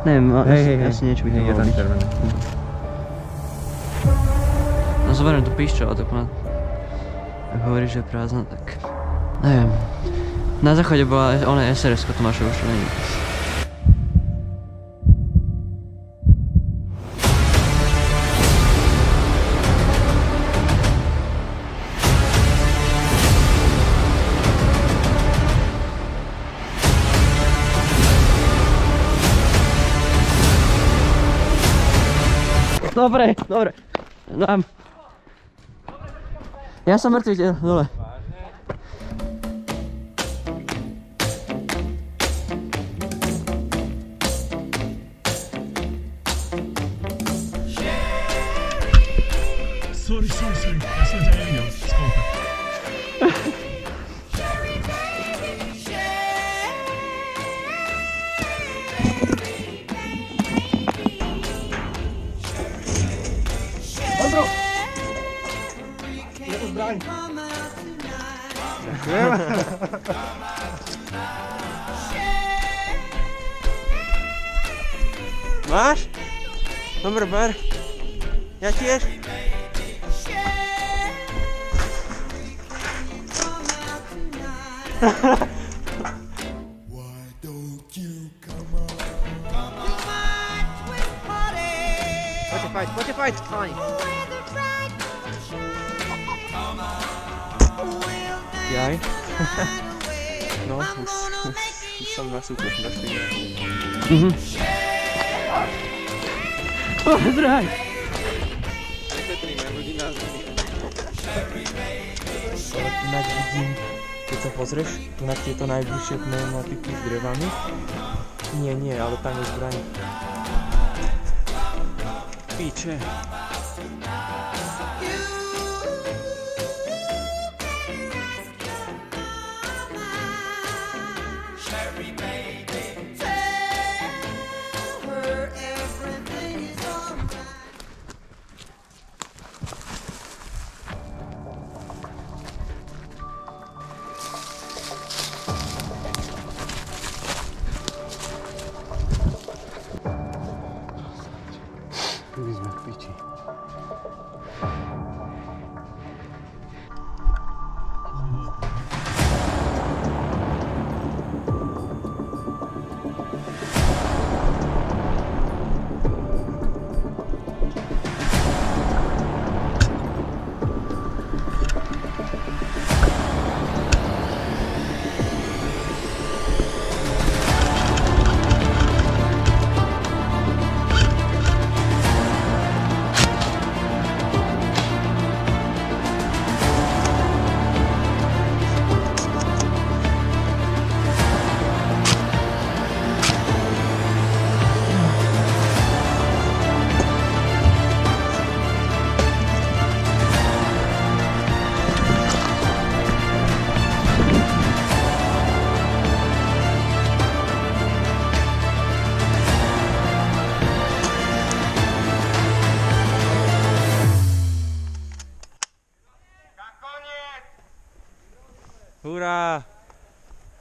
Neviem, asi niečo by to mohlo byť. No zoberiem tú píšťu, ale tak ak hovoríš, že je prázdna, tak... Neviem. Na záchode bola ona SRS-ko, Tomášov už to není. Dobre. Dám. Ja som mŕtvy, dole. Sorry. Ja som ťa nevidel. Skúpe. Zbraň. Ďakujem. Máš? Dobre, ber. Ja tiež. Poďte fight, chalani. Jaj. No, už som na súku. Pozdraj! Inak vidím, keď sa pozrieš, na tieto najbližšie pneumatiky s drevami. Nie, ale tam je zbraň. Píče.